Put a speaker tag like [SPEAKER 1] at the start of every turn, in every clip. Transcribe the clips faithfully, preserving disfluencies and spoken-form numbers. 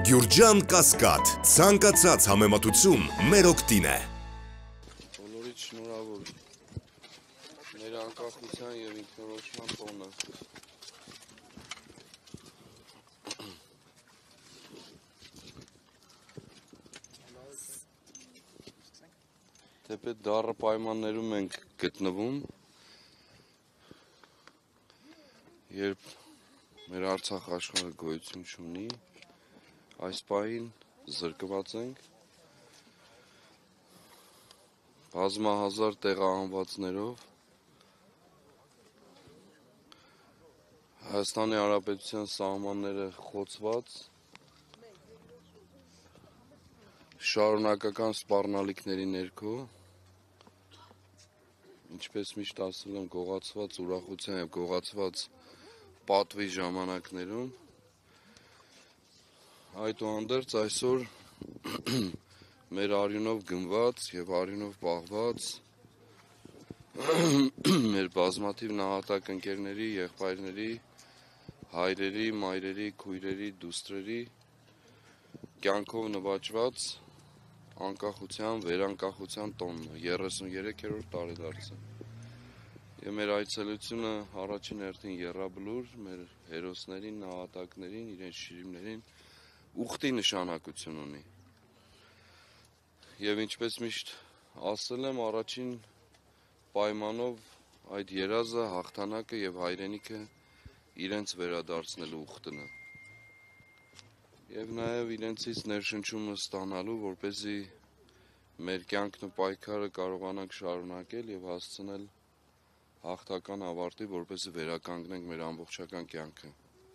[SPEAKER 1] Գյուրջան Կասկադ, ցանկացած համեմատություն մեր օգտին է։
[SPEAKER 2] Բոլորիդ շնորհավոր մեր անկախության և ինքնորոշման տոնը։ Թեպետ դառը պայմաններում ենք գտնվում, երբ մեր Արցախ աշխարհը գոյություն չունի, այս պահին զրկված ենք բազմահազար տեղահանվածներով Հայաստանի Հանրապետության սահմանները խոցված, շարունակական սպառնալիքների ներքո, ինչպես միշտ ասել եմ, գողացված ուրախության և գողացված պատվի ժամանակներում, այդուհանդերձ այսօր մեր արյունով գնված և արյունով պահված մեր բազմաթիվ նահատակ ընկերների, եղբայրների, հայրերի, մայրերի, քույրերի, դուստրերի կյանքով նվաճված անկախության, վերանկախության տոնն է, երեսուներեքերորդ տարեդարձը։ Եվ մեր այցելությունը առաջին հերթին եռաբլուր մեր հերոսներին, նահատակներին, իրենց շիրիմներին ուխտի նշանակություն ունի։ Եվ ինչպես միշտ ասել եմ, առաջին պայմանով այդ երազը, հաղթանակը և հայրենիքը իրենց վերադարձնելու ուխտն է։ Եվ նաև իրենցից ներշնչումը ստանալու, որպեսզի մեր կյանքն ու պայքարը կարողանանք շարունակել և հասցնել հաղթական ավարտի, որպեսզի վերականգնենք մեր ամբողջական կյանքը։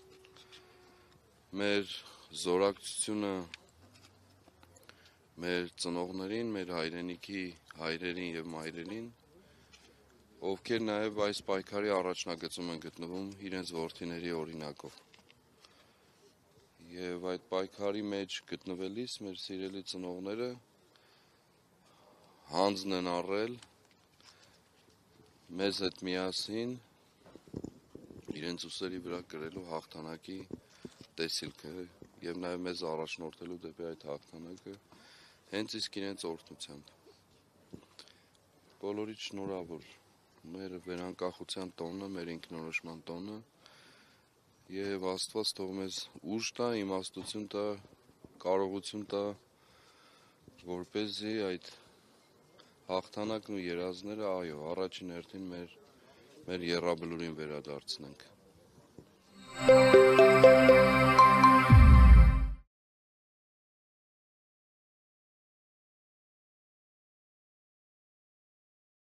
[SPEAKER 2] Մեր զորակցությունը մեր ծնողներին, մեր հայրենիքի հայրերին և մայրերին, ովքեր նաև այս պայքարի առաջնագծում են գտնվում իրենց որդիների օրինակով։ Եվ այդ պայքարի մեջ գտնվելիս մեր սիրելի ծնողները հանձն են առել մեզ հետ միասին իրենց ուսերի վրա կրելու հաղթանակի տեսիլքը և նաև մեզ առաջնորդելու դեպի այդ հաղթանակը հենց իսկ իրենց օրհնությամբ։ Բոլորիդ շնորհավոր մեր վերանկախության տոնը, մեր ինքնորոշման տոնը և Աստված թող մեզ ուժ տա, իմաստություն տա, կարողություն տա, որպեսզի այդ հաղթանակն ու երազները, այո, առաջին հերթին մեր եռաբլուրին վերադարձնենք։